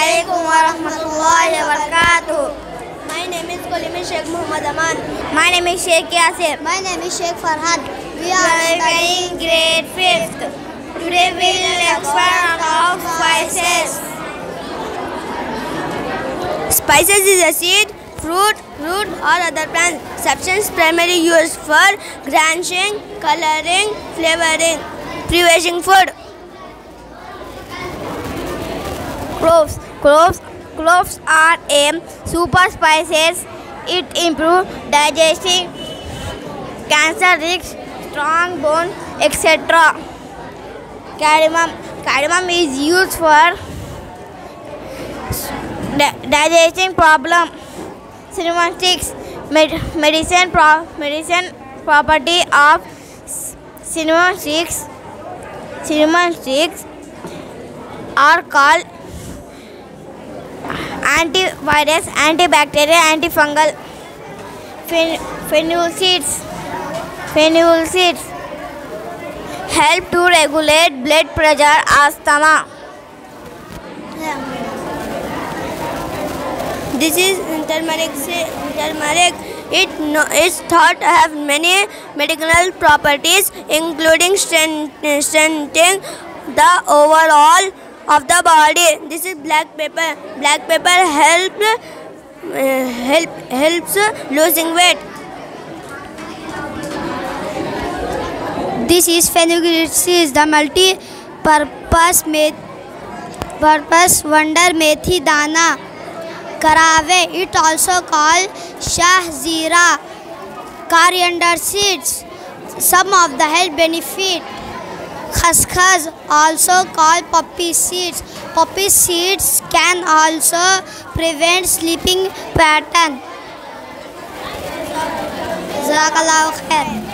Assalamualaikum warahmatullahi wabarakatuh. My name is Kolimi Sheikh Muhammad Aman. My name is Sheikh Yasir. My name is Sheikh Farhad. We are studying grade 5th. Today we will expand on spices. Spices is a seed, fruit, root or other plant substance primarily used for garnishing, coloring, flavoring, preserving food. Cloves are a super spices. It improves digestion, cancer risk, strong bone, etc. Cardamom is used for digestion problem. Cinnamon sticks. Medicine property of cinnamon sticks. Cinnamon sticks are called antivirus, antibacterial, antifungal. Fennel seeds help to regulate blood pressure, asthma. This is turmeric. It is thought to have many medicinal properties, including strengthening the overall of the body. This is black pepper. Black pepper helps losing weight. This is fenugreek, the multi-purpose wonder methi dana. Karave, it also called shahzira. Coriander seeds, some of the health benefit. Khaskhas, also called poppy seeds. Poppy seeds can also prevent sleeping pattern. Jazakallahu khair.